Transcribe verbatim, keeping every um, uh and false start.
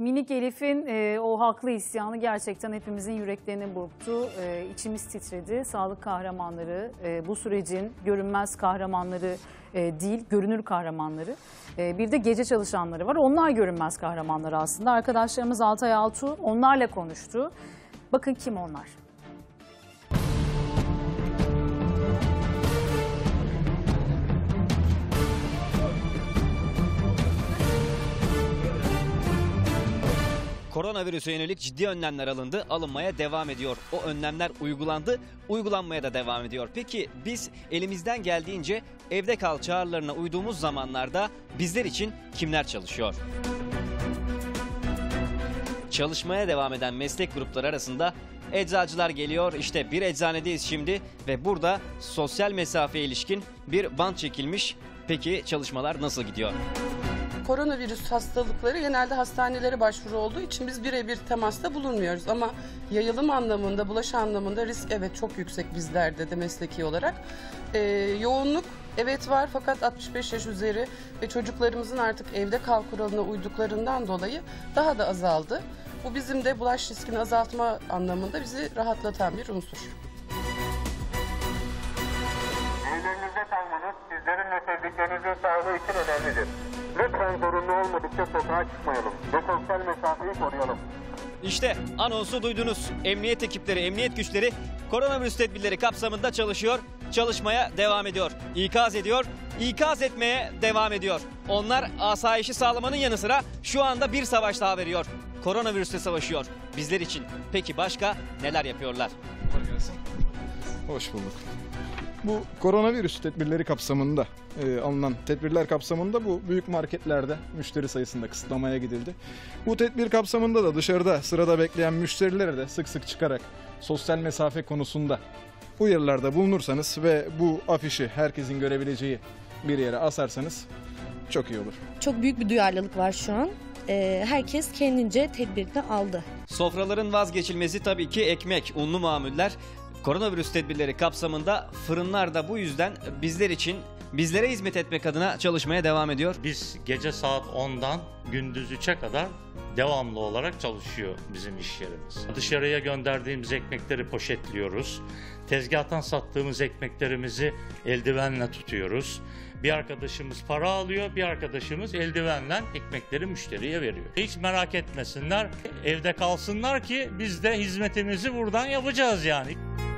Minik Elif'in e, o haklı isyanı gerçekten hepimizin yüreklerini burktu. E, içimiz titredi. Sağlık kahramanları, e, bu sürecin görünmez kahramanları e, değil, görünür kahramanları. E, bir de gece çalışanları var. Onlar görünmez kahramanları aslında. Arkadaşlarımız Altay Altuğ onlarla konuştu. Bakın kim onlar? Koronavirüse yönelik ciddi önlemler alındı, alınmaya devam ediyor. O önlemler uygulandı, uygulanmaya da devam ediyor. Peki biz elimizden geldiğince evde kal çağrılarına uyduğumuz zamanlarda bizler için kimler çalışıyor? Çalışmaya devam eden meslek grupları arasında eczacılar geliyor. İşte bir eczanedeyiz şimdi ve burada sosyal mesafeye ilişkin bir bant çekilmiş. Peki çalışmalar nasıl gidiyor? Koronavirüs hastalıkları genelde hastanelere başvuru olduğu için biz birebir temasta bulunmuyoruz. Ama yayılım anlamında, bulaş anlamında risk evet çok yüksek bizlerde de mesleki olarak. Ee, yoğunluk evet var fakat altmış beş yaş üzeri ve çocuklarımızın artık evde kal kuralına uyduklarından dolayı daha da azaldı. Bu bizim de bulaş riskini azaltma anlamında bizi rahatlatan bir unsur. Evlerinizde kalmanız sizlerin ve sevdiklerinizin sağlığı için önemlidir. Lütfen zorunlu olmadıkça sokağa çıkmayalım ve sosyal mesafeyi koruyalım. İşte anonsu duydunuz. Emniyet ekipleri, emniyet güçleri koronavirüs tedbirleri kapsamında çalışıyor, çalışmaya devam ediyor. İkaz ediyor, ikaz etmeye devam ediyor. Onlar asayişi sağlamanın yanı sıra şu anda bir savaş daha veriyor. Koronavirüsle savaşıyor bizler için. Peki başka neler yapıyorlar? Hoş bulduk. Bu koronavirüs tedbirleri kapsamında e, alınan tedbirler kapsamında bu büyük marketlerde müşteri sayısında kısıtlamaya gidildi. Bu tedbir kapsamında da dışarıda sırada bekleyen müşterilere de sık sık çıkarak sosyal mesafe konusunda uyarılarda bulunursanız ve bu afişi herkesin görebileceği bir yere asarsanız çok iyi olur. Çok büyük bir duyarlılık var şu an. Ee, herkes kendince tedbirini aldı. Sofraların vazgeçilmezi tabii ki ekmek, unlu mamuller. Koronavirüs tedbirleri kapsamında fırınlar da bu yüzden bizler için, bizlere hizmet etmek adına çalışmaya devam ediyor. Biz gece saat ondan gündüz üçe kadar devamlı olarak çalışıyor bizim iş yerimiz. Dışarıya gönderdiğimiz ekmekleri poşetliyoruz. Tezgahtan sattığımız ekmeklerimizi eldivenle tutuyoruz. Bir arkadaşımız para alıyor, bir arkadaşımız eldivenle ekmekleri müşteriye veriyor. Hiç merak etmesinler, evde kalsınlar ki biz de hizmetimizi buradan yapacağız yani.